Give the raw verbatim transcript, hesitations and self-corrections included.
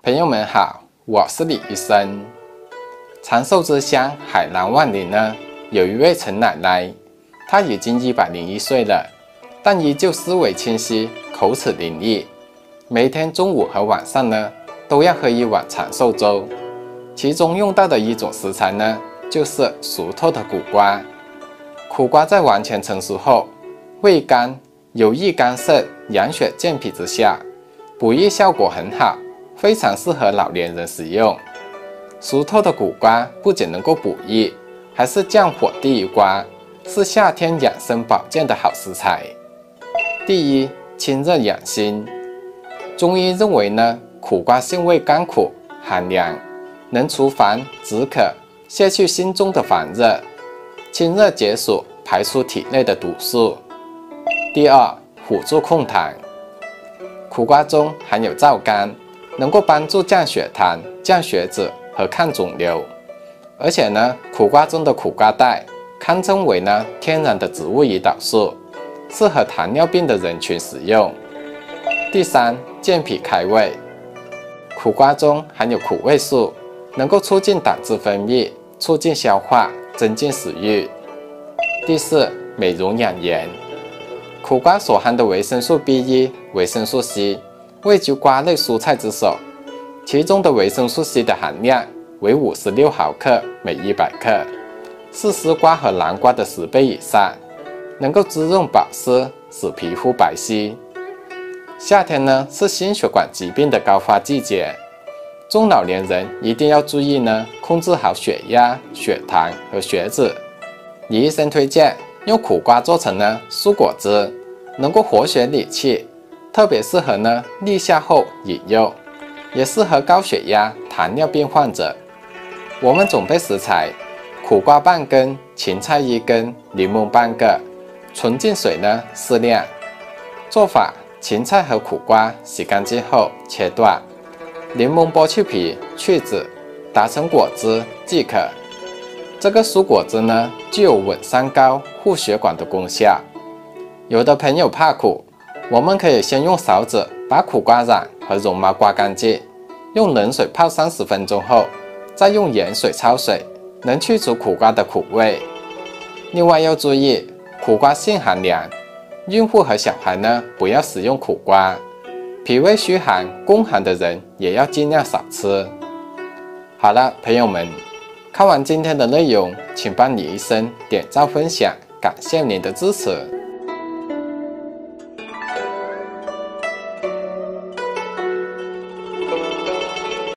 朋友们好，我是李医生。长寿之乡海南万里呢，有一位陈奶奶，她已经一百零一岁了，但依旧思维清晰，口齿伶俐。每天中午和晚上呢，都要喝一碗长寿粥，其中用到的一种食材呢，就是熟透的苦瓜。苦瓜在完全成熟后，味甘，有益肝肾、养血健脾之效，补益效果很好，非常适合老年人食用。熟透的苦瓜不仅能够补益，还是降火第一瓜，是夏天养生保健的好食材。第一，清热养心。中医认为呢，苦瓜性味甘苦，寒凉，能除烦止渴，卸去心中的烦热，清热解暑，排出体内的毒素。第二，辅助控糖。苦瓜中含有皂苷，能够帮助降血糖、降血脂和抗肿瘤。而且呢，苦瓜中的苦瓜带堪称为呢天然的植物胰岛素，适合糖尿病的人群使用。第三，健脾开胃。苦瓜中含有苦味素，能够促进胆汁分泌，促进消化，增进食欲。第四，美容养颜。苦瓜所含的维生素 B 一、维生素 C 位居瓜类蔬菜之首，其中的维生素 C 的含量为五十六毫克每一百克，是丝瓜和南瓜的十倍以上，能够滋润保湿，使皮肤白皙。夏天呢是心血管疾病的高发季节，中老年人一定要注意呢，控制好血压、血糖和血脂。李医生推荐用苦瓜做成呢蔬果汁，能够活血理气，特别适合呢立夏后饮用，也适合高血压、糖尿病患者。我们准备食材：苦瓜半根，芹菜一根，柠檬半个，纯净水呢适量。做法：芹菜和苦瓜洗干净后切断，柠檬剥去皮去籽，打成果汁即可。这个蔬果汁呢，具有稳三高、护血管的功效。有的朋友怕苦，我们可以先用勺子把苦瓜瓤和绒毛刮干净，用冷水泡三十分钟后，再用盐水焯水，能去除苦瓜的苦味。另外要注意，苦瓜性寒凉，孕妇和小孩呢不要食用苦瓜，脾胃虚寒、宫寒的人也要尽量少吃。好了，朋友们，看完今天的内容，请帮李医生点赞分享，感谢您的支持。